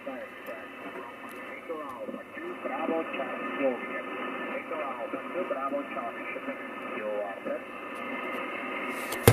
Delta Express. Echo Alpha 2 Bravo Charlie Juliet. Echo Alpha 2 Bravo Charlie Sugar. You are set.